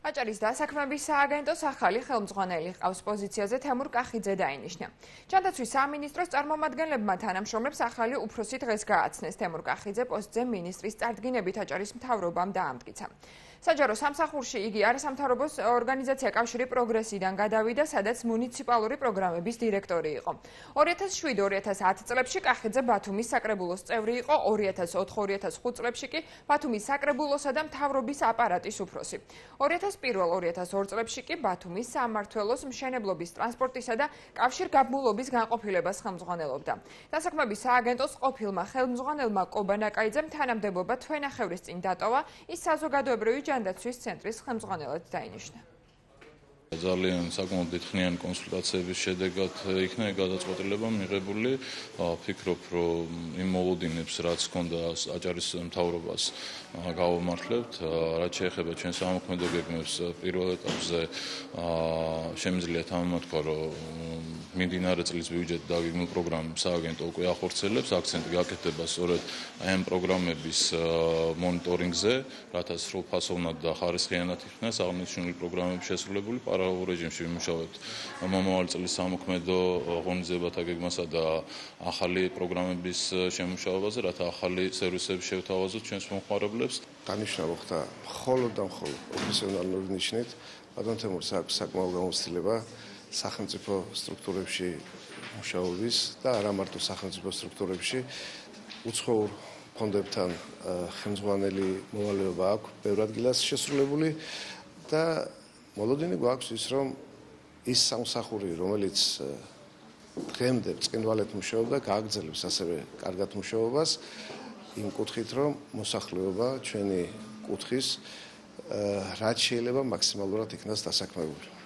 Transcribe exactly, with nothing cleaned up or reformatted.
აჭარის დასაქმების სააგენტოს ახალი ხელმძღვანელი ყავს პოზიციაზე თემურ კახიძე დაინიშნა. ჯანდაცვის სამინისტროს წარმომადგენლებმა თანამშრომლებს ახალი უფროსი დღეს გააცნეს. თემურ კახიძე პოსტზე მინისტრის წარდგინებით აჭარის მთავრობამ დაამტკიცა. საჯარო სამსახურში იგი არასამთავრობო ორგანიზაცია კავშირი პროგრესიდან გადავიდა, სადაც მუნიციპალური პროგრამების დირექტორი იყო. ორი ათას შვიდ ორი ათას ათი წლებში კახიძე ბათუმის საკრებულოს წევრი იყო, ორი ათას ოთხ ორი ათას ხუთ წლებში კი ბათუმის საკრებულოსა და მთავრობის აპარატის უფროსი. ორი ათას პირველ ორი ათას ორ წლებში კი ბათუმის სამმართველოს მშენებლობის, ტრანსპორტისა და კავშირგაბმულობის განყოფილებას ხელმძღვანელობდა. დასაქმების სააგენტოს ყოფილმა ხელმძღვანელმა კობა ნაკაიძემ თანამდებობა თვენახევრის წინ დატოვა, ის საზოგადოებრივი ჯანდაცვის ცენტრის ხელმძღვანელად დაინიშნა. ძალიან საკმაოდ დიდხნიანი კონსულტაციების შედეგად იქნა გადაწყვეტილება მიღებული. ვფიქრობ, რომ იმ მოლოდინებს, რაც ჰქონდა აჭარის მთავრობას გავამართლებთ, რაც შეეხება ჩვენს სამოქმედო გეგმებს, პირველ ეტაპზე შემიძლია თამამთქვა, რომ მიმდინარე წლის ბიუჯეტ და გეგმილ პროგრამებს სააგენტო უკვე ახორციელებს, აქცენტი გაკეთდება სწორედ ამ პროგრამების მონიტორინგზე, რათა სრულფასოვნად და ხარისხიანად იქნას აღნიშნული პროგრამების შესრულებული. პარალელურ რეჟიმში ვიმუშავებთ მომავალი წლის სამოქმედო ღონისძიებათა გეგმასა და ახალი პროგრამების შემუშავებაზე, რათა ახალი სერვისები შევთავაზოთ ჩვენს მომხმარებლებს. დანიშნა მოხდა მხოლოდ და მხოლოდ პროფესიონალური ნიშნით. ბატონ თემურს აქვს საკმაო გამოცდილება სახელმწიფო სტრუქტურებში მუშაობის და არა მარტო სახელმწიფო სტრუქტურებში. უცხოურ ფონდებთან ხელმძღვანელი მოვალეობა აქვს, ბევრ ადგილას შესრულებული და მოლოდინი გვაქვს ის, რომ ის სამსახური, რომელიც დღემდე ბრწყინვალედ მუშაობდა, გააგრძელებს ასევე კარგად მუშაობას, იმ კუთხით, რომ მოსახლეობა ჩვენი კუთხის რაც შეიძლება მაქსიმალურად იქნას დასაქმებული.